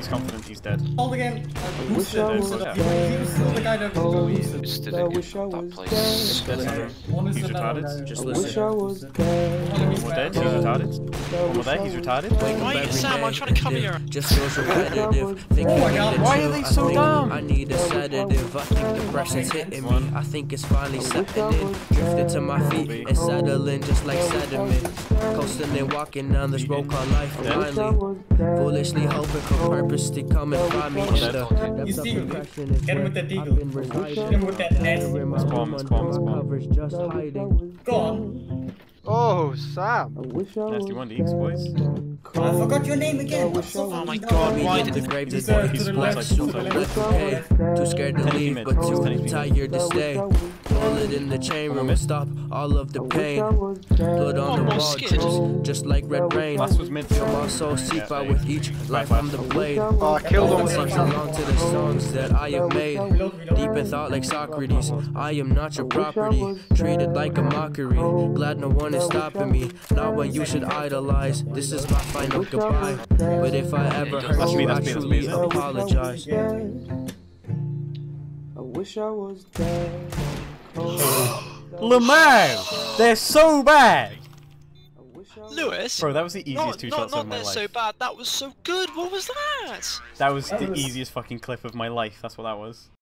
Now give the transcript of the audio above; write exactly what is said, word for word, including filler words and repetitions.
He's confident he's dead. Hold again. I wish I was He dead. was still the guy that Coast. Still I in wish I that was place. dead. One is He's the retarded. guy. Just I listen. wish I was dead. One more dead, he's retarded. One more dead, he's retarded. Wake Why, up every Sam, I'm day, trying to come here. Just feels repetitive. Think Oh my I God, need a why are chill. they I so think dumb? I need a sedative. I think depression's hitting me. I think it's finally setting in. Drifted to my feet and settling just like sediment. Coasting and walking down this road called life. Finally, foolishly hoping for purpose to come and find me in the depths of depression. Is Get him where with that I've deagle. been residing. Get him with that ass. In my Spawn, room spawn, under my spawn. covers, just hiding. Go on. Oh, Sam. Nasty one, Eeks, boys. I forgot your name again. I'm so Oh my fucking God, dumb. why The did grave is Sir, dead. to the He's left, like to super the left. left. Okay, too scared to Ten leave, mid, but ten too mid. tired to stay. All it in the chain room will stop all of the pain. Blood on the more wall, skid. just, just like red rain. Last was mid. Feel my soul seep out with each life from the blade. Oh, I killed him. Sings along to the songs that I have made. Deep in thought like Socrates, I am not your property. Treated like a mockery. Glad no one is stopping me. Not when you should idolize. This is my final goodbye. But if I ever hurt That's me, you, I that's me, that's truly me. apologize. I wish I was dead. Lamau! They're so bad! Lewis? Bro, that was the easiest Not, two not, shots not of my they're life. so bad. That was so good. What was that? That was That the was- easiest fucking clip of my life. That's what that was.